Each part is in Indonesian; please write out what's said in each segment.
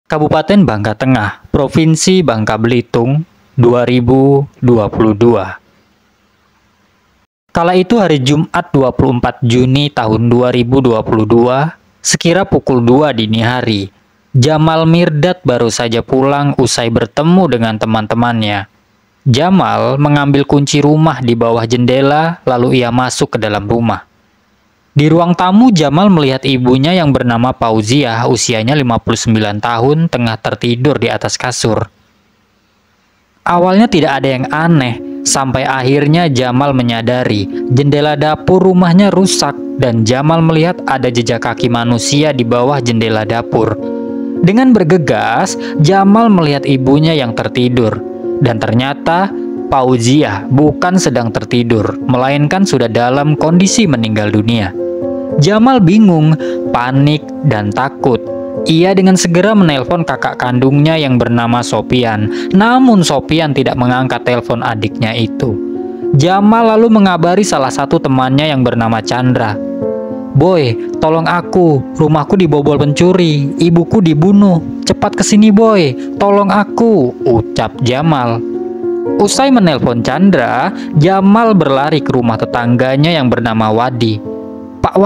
Kabupaten Bangka Tengah, Provinsi Bangka Belitung, 2022. Kala itu hari Jumat 24 Juni tahun 2022, sekira pukul 2 dini hari, Jamal Mirdad baru saja pulang usai bertemu dengan teman-temannya. Jamal mengambil kunci rumah di bawah jendela, lalu ia masuk ke dalam rumah. Di ruang tamu, Jamal melihat ibunya yang bernama Fauziah, usianya 59 tahun, tengah tertidur di atas kasur. Awalnya tidak ada yang aneh, sampai akhirnya Jamal menyadari jendela dapur rumahnya rusak dan Jamal melihat ada jejak kaki manusia di bawah jendela dapur. Dengan bergegas, Jamal melihat ibunya yang tertidur, dan ternyata Fauziah bukan sedang tertidur, melainkan sudah dalam kondisi meninggal dunia. Jamal bingung, panik, dan takut. Ia dengan segera menelpon kakak kandungnya yang bernama Sopian. Namun Sopian tidak mengangkat telepon adiknya itu. Jamal lalu mengabari salah satu temannya yang bernama Chandra. "Boy, tolong aku, rumahku dibobol pencuri, ibuku dibunuh. Cepat kesini boy, tolong aku," ucap Jamal. Usai menelpon Chandra, Jamal berlari ke rumah tetangganya yang bernama Wadi. Pak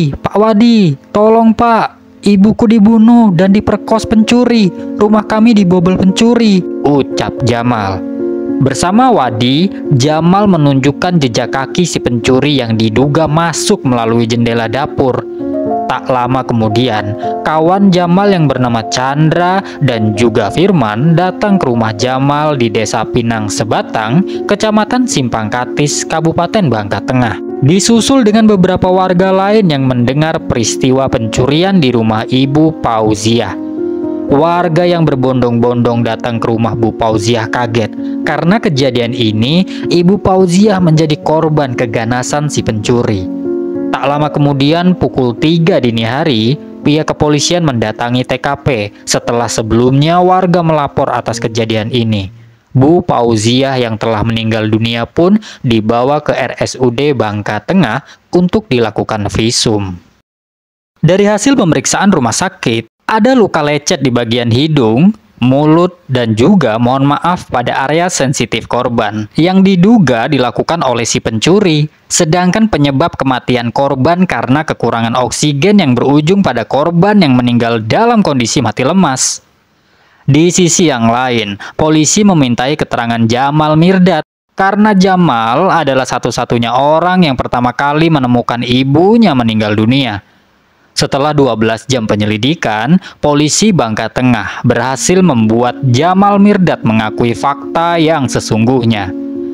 Wadi, tolong Pak, ibuku dibunuh dan diperkos pencuri, rumah kami dibobol pencuri, ucap Jamal. Bersama Wadi, Jamal menunjukkan jejak kaki si pencuri yang diduga masuk melalui jendela dapur. Tak lama kemudian, kawan Jamal yang bernama Chandra dan juga Firman datang ke rumah Jamal di Desa Pinang Sebatang, Kecamatan Simpang Katis, Kabupaten Bangka Tengah. Disusul dengan beberapa warga lain yang mendengar peristiwa pencurian di rumah Ibu Fauziah. Warga yang berbondong-bondong datang ke rumah Bu Fauziah kaget. Karena kejadian ini, Ibu Fauziah menjadi korban keganasan si pencuri. Tak lama kemudian, pukul 3 dini hari, pihak kepolisian mendatangi TKP setelah sebelumnya warga melapor atas kejadian ini. Bu Fauziah yang telah meninggal dunia pun dibawa ke RSUD Bangka Tengah untuk dilakukan visum. Dari hasil pemeriksaan rumah sakit, ada luka lecet di bagian hidung, mulut, dan juga mohon maaf pada area sensitif korban yang diduga dilakukan oleh si pencuri. Sedangkan penyebab kematian korban karena kekurangan oksigen yang berujung pada korban yang meninggal dalam kondisi mati lemas. Di sisi yang lain, polisi memintai keterangan Jamal Mirdad karena Jamal adalah satu-satunya orang yang pertama kali menemukan ibunya meninggal dunia. Setelah 12 jam penyelidikan, polisi Bangka Tengah berhasil membuat Jamal Mirdad mengakui fakta yang sesungguhnya.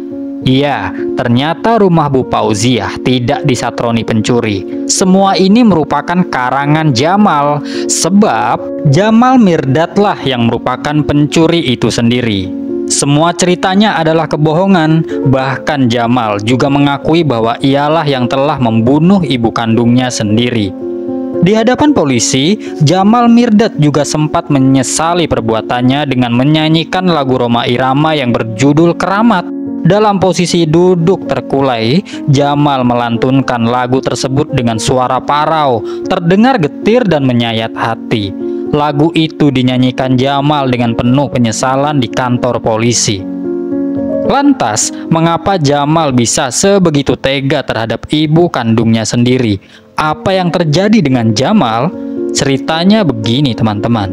Ya, ternyata rumah Bu Fauziah tidak disatroni pencuri. Semua ini merupakan karangan Jamal, sebab Jamal Mirdadlah yang merupakan pencuri itu sendiri. Semua ceritanya adalah kebohongan. Bahkan Jamal juga mengakui bahwa ialah yang telah membunuh ibu kandungnya sendiri. Di hadapan polisi, Jamal Mirdad juga sempat menyesali perbuatannya dengan menyanyikan lagu Rhoma Irama yang berjudul Keramat. Dalam posisi duduk terkulai, Jamal melantunkan lagu tersebut dengan suara parau, terdengar getir dan menyayat hati. Lagu itu dinyanyikan Jamal dengan penuh penyesalan di kantor polisi. Lantas, mengapa Jamal bisa sebegitu tega terhadap ibu kandungnya sendiri? Apa yang terjadi dengan Jamal? Ceritanya begini, teman-teman.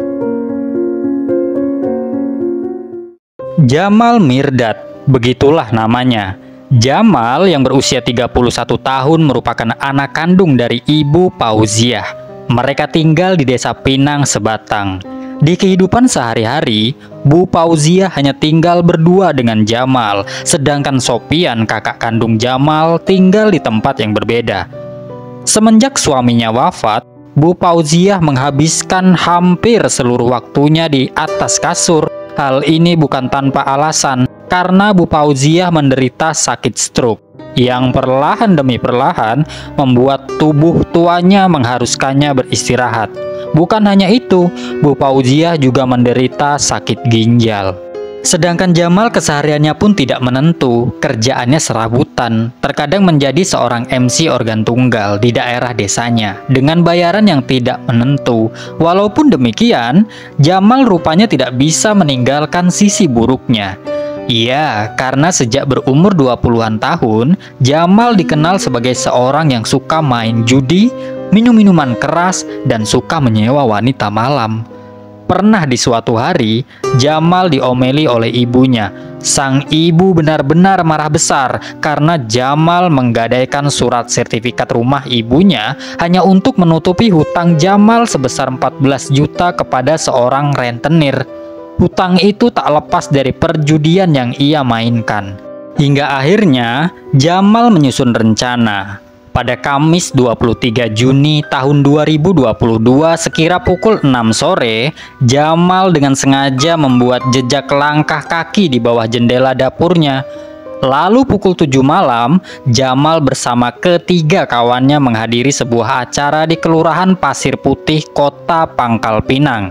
Jamal Mirdad, begitulah namanya. Jamal yang berusia 31 tahun merupakan anak kandung dari Ibu Fauziah. Mereka tinggal di Desa Pinang Sebatang. Di kehidupan sehari-hari, Bu Fauziah hanya tinggal berdua dengan Jamal, sedangkan Sopian, kakak kandung Jamal, tinggal di tempat yang berbeda. Semenjak suaminya wafat, Bu Fauziah menghabiskan hampir seluruh waktunya di atas kasur. Hal ini bukan tanpa alasan, karena Bu Fauziah menderita sakit stroke yang perlahan demi perlahan membuat tubuh tuanya mengharuskannya beristirahat. Bukan hanya itu, Bu Fauziah juga menderita sakit ginjal. Sedangkan Jamal kesehariannya pun tidak menentu, kerjaannya serabutan, terkadang menjadi seorang MC organ tunggal di daerah desanya, dengan bayaran yang tidak menentu. Walaupun demikian, Jamal rupanya tidak bisa meninggalkan sisi buruknya. Iya, karena sejak berumur 20-an tahun, Jamal dikenal sebagai seorang yang suka main judi, minum minuman keras, dan suka menyewa wanita malam. Pernah di suatu hari, Jamal diomeli oleh ibunya. Sang ibu benar-benar marah besar karena Jamal menggadaikan surat sertifikat rumah ibunya hanya untuk menutupi hutang Jamal sebesar 14 juta kepada seorang rentenir. Hutang itu tak lepas dari perjudian yang ia mainkan. Hingga akhirnya, Jamal menyusun rencana. Pada Kamis 23 Juni tahun 2022 sekira pukul 6 sore, Jamal dengan sengaja membuat jejak langkah kaki di bawah jendela dapurnya. Lalu pukul 7 malam, Jamal bersama ketiga kawannya menghadiri sebuah acara di Kelurahan Pasir Putih, Kota Pangkal Pinang.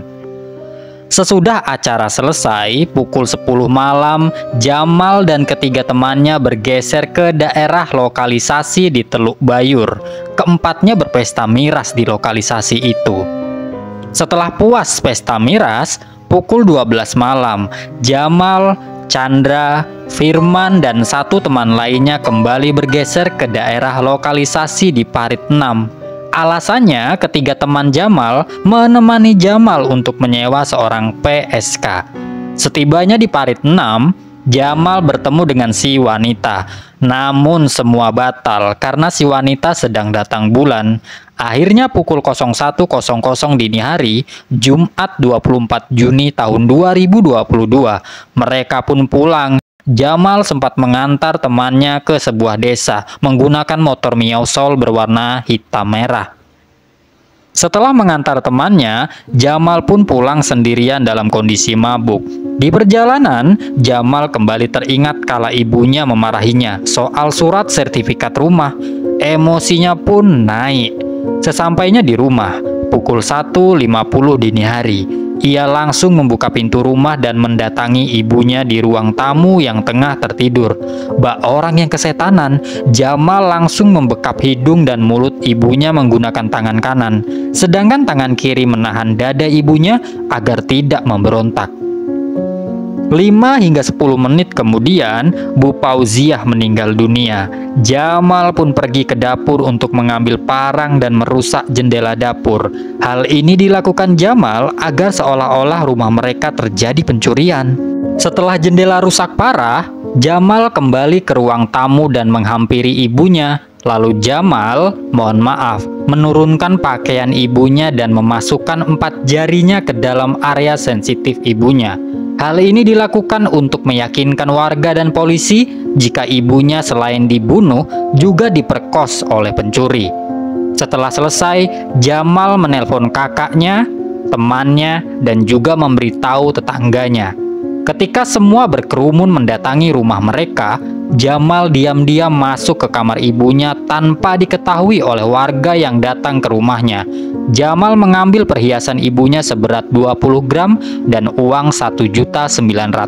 Sesudah acara selesai, pukul 10 malam, Jamal dan ketiga temannya bergeser ke daerah lokalisasi di Teluk Bayur. Keempatnya berpesta miras di lokalisasi itu. Setelah puas pesta miras, pukul 12 malam, Jamal, Chandra, Firman, dan satu teman lainnya kembali bergeser ke daerah lokalisasi di Parit 6. Alasannya, ketiga teman Jamal menemani Jamal untuk menyewa seorang PSK. Setibanya di Parit 6, Jamal bertemu dengan si wanita. Namun semua batal karena si wanita sedang datang bulan. Akhirnya pukul 01.00 dini hari, Jumat 24 Juni tahun 2022, mereka pun pulang. Jamal sempat mengantar temannya ke sebuah desa menggunakan motor Mio Soul berwarna hitam merah. Setelah mengantar temannya, Jamal pun pulang sendirian dalam kondisi mabuk. Di perjalanan, Jamal kembali teringat kala ibunya memarahinya soal surat sertifikat rumah. Emosinya pun naik. Sesampainya di rumah, pukul 1.50 dini hari, ia langsung membuka pintu rumah dan mendatangi ibunya di ruang tamu yang tengah tertidur. Bak orang yang kesetanan, Jamal langsung membekap hidung dan mulut ibunya menggunakan tangan kanan, sedangkan tangan kiri menahan dada ibunya agar tidak memberontak. 5 hingga 10 menit kemudian, Bu Fauziah meninggal dunia. Jamal pun pergi ke dapur untuk mengambil parang dan merusak jendela dapur. Hal ini dilakukan Jamal agar seolah-olah rumah mereka terjadi pencurian. Setelah jendela rusak parah, Jamal kembali ke ruang tamu dan menghampiri ibunya. Lalu Jamal, mohon maaf, menurunkan pakaian ibunya dan memasukkan 4 jarinya ke dalam area sensitif ibunya. Hal ini dilakukan untuk meyakinkan warga dan polisi jika ibunya selain dibunuh juga diperkos oleh pencuri. Setelah selesai, Jamal menelpon kakaknya, temannya, dan juga memberitahu tetangganya. Ketika semua berkerumun mendatangi rumah mereka, Jamal diam-diam masuk ke kamar ibunya tanpa diketahui oleh warga yang datang ke rumahnya. Jamal mengambil perhiasan ibunya seberat 20 gram dan uang 1.900.000.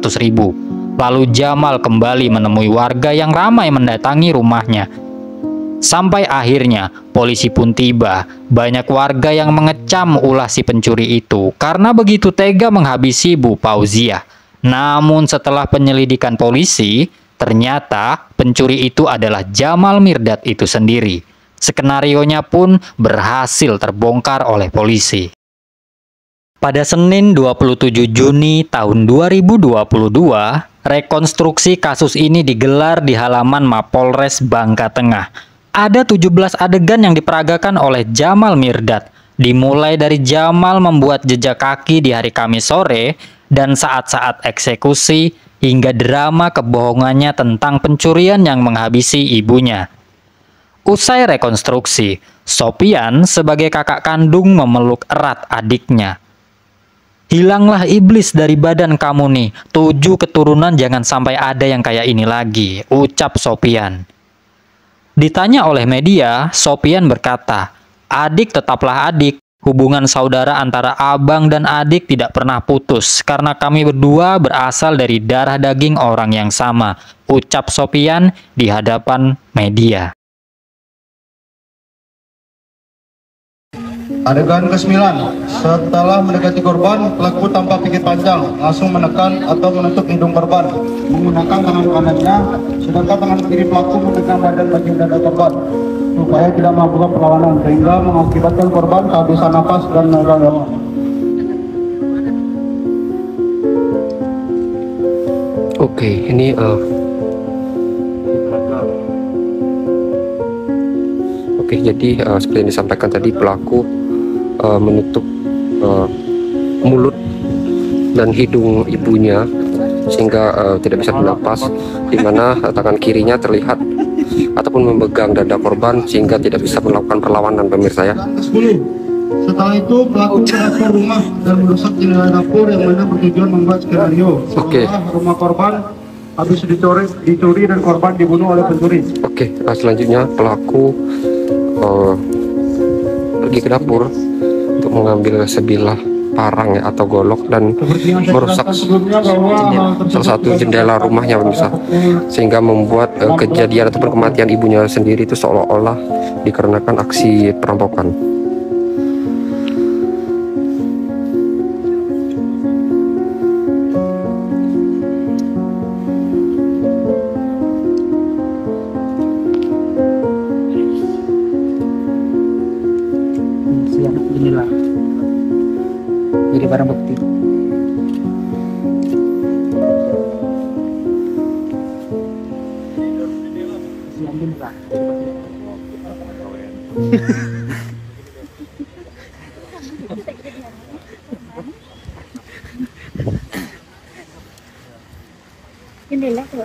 Lalu Jamal kembali menemui warga yang ramai mendatangi rumahnya. Sampai akhirnya polisi pun tiba. Banyak warga yang mengecam ulah si pencuri itu karena begitu tega menghabisi Bu Fauziah. Namun setelah penyelidikan polisi, ternyata pencuri itu adalah Jamal Mirdad itu sendiri. Skenarionya pun berhasil terbongkar oleh polisi. Pada Senin 27 Juni tahun 2022, rekonstruksi kasus ini digelar di halaman Mapolres Bangka Tengah. Ada 17 adegan yang diperagakan oleh Jamal Mirdad, dimulai dari Jamal membuat jejak kaki di hari Kamis sore dan saat-saat eksekusi, hingga drama kebohongannya tentang pencurian yang menghabisi ibunya. Usai rekonstruksi, Sopian sebagai kakak kandung memeluk erat adiknya. "Hilanglah iblis dari badan kamu nih, 7 keturunan jangan sampai ada yang kayak ini lagi," ucap Sopian. Ditanya oleh media, Sopian berkata, "Adik tetaplah adik, Hubungan saudara antara abang dan adik tidak pernah putus karena kami berdua berasal dari darah daging orang yang sama, ucap Sopian di hadapan media. Adegan ke-9, setelah mendekati korban, pelaku tanpa pikir panjang langsung menekan atau menutup hidung korban menggunakan tangan kanannya, sedangkan tangan kiri pelaku memegang badan bagian dada korban supaya tidak melakukan perlawanan, sehingga mengakibatkan korban kehabisan nafas dan naga nyawa. Oke, ini jadi seperti yang disampaikan tadi, pelaku menutup mulut dan hidung ibunya sehingga tidak bisa bernapas, di mana tangan kirinya terlihat ataupun memegang dada korban sehingga tidak bisa melakukan perlawanan, pemirsa ya. Setelah itu pelaku menyerang rumah dan merusak jendela dapur yang mana bertujuan membuat skenario seolah rumah korban habis dicuri dan korban dibunuh oleh pencuri. Oke, selanjutnya pelaku pergi ke dapur untuk mengambil sebilah parang ya, atau golok, dan merusak salah satu jendela rumahnya, pemirsa, sehingga membuat kejadian ataupun kematian ibunya sendiri itu seolah-olah dikarenakan aksi perampokan. Inilah jadi barang bukti. Inilah tuh.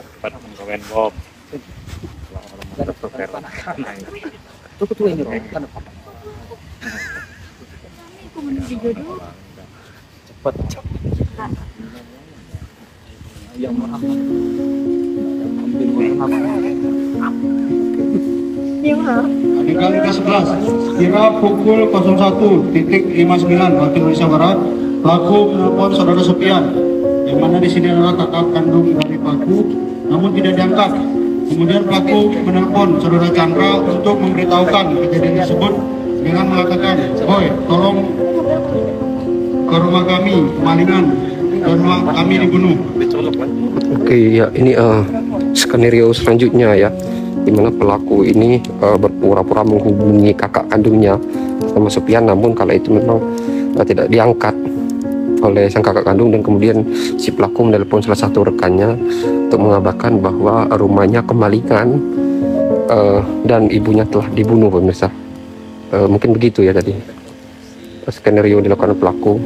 Adegan ke-11, kira pukul 01.59 waktu Indonesia Barat, pelaku menelpon saudara Sopian, yang mana di sini adalah kakak kandung dari pelaku, namun tidak diangkat. Kemudian pelaku menelpon saudara Chandra untuk memberitahukan kejadian tersebut dengan mengatakan, "Boy, tolong ke rumah kami, kemalingan, dan rumah kami dibunuh." Oke, ya, ini skenario selanjutnya ya, dimana pelaku ini berpura-pura menghubungi kakak kandungnya sama Sopian, namun kala itu memang tidak diangkat oleh sang kakak kandung, dan kemudian si pelaku menelpon salah satu rekannya untuk mengabarkan bahwa rumahnya kemalingan dan ibunya telah dibunuh, pemirsa. Mungkin begitu ya tadi skenario yang dilakukan pelaku.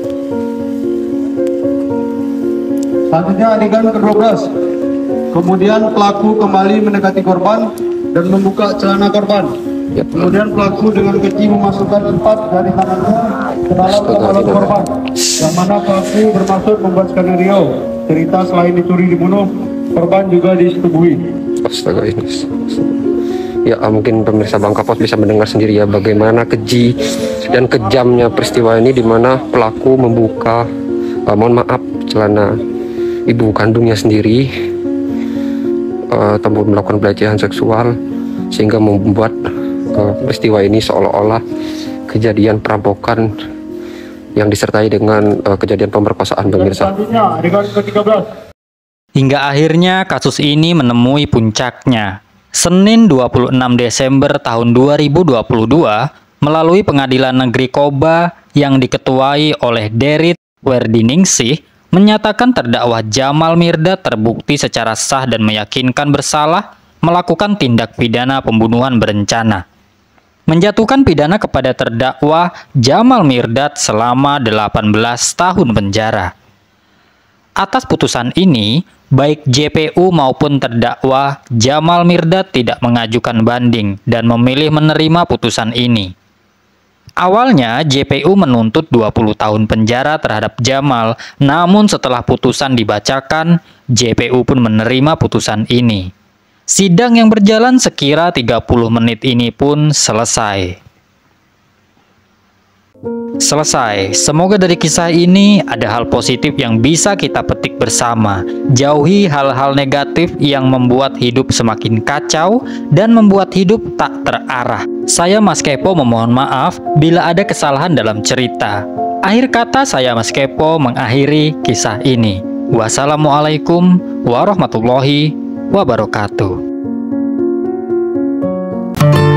Selanjutnya adegan ke-12. Kemudian pelaku kembali mendekati korban dan membuka celana korban. Ya. Kemudian pelaku dengan keji memasukkan 4 jari tangannya ke dalam kepala korban. Yang mana pelaku bermaksud membuat skenario cerita selain dicuri dibunuh, korban juga disetubuhi. Astaga, ini. Ya, mungkin pemirsa Bang Kapos bisa mendengar sendiri ya bagaimana keji dan kejamnya peristiwa ini, di mana pelaku membuka, mohon maaf, celana ibu kandungnya sendiri, ataupun melakukan pelecehan seksual, sehingga membuat peristiwa ini seolah-olah kejadian perampokan yang disertai dengan kejadian pemerkosaan, pemirsa. Selanjutnya adegan ke-13. Hingga akhirnya kasus ini menemui puncaknya. Senin 26 Desember tahun 2022, melalui Pengadilan Negeri Koba yang diketuai oleh Derit Werdiningsih, menyatakan terdakwa Jamal Mirdad terbukti secara sah dan meyakinkan bersalah melakukan tindak pidana pembunuhan berencana. Menjatuhkan pidana kepada terdakwa Jamal Mirdad selama 18 tahun penjara. Atas putusan ini, baik JPU maupun terdakwa Jamal Mirdad tidak mengajukan banding dan memilih menerima putusan ini. Awalnya JPU menuntut 20 tahun penjara terhadap Jamal, namun setelah putusan dibacakan, JPU pun menerima putusan ini. Sidang yang berjalan sekira 30 menit ini pun selesai. Selesai. Semoga dari kisah ini ada hal positif yang bisa kita petik bersama. Jauhi hal-hal negatif yang membuat hidup semakin kacau dan membuat hidup tak terarah. Saya Mas Kepo memohon maaf bila ada kesalahan dalam cerita. Akhir kata saya Mas Kepo mengakhiri kisah ini. Wassalamualaikum warahmatullahi wabarakatuh.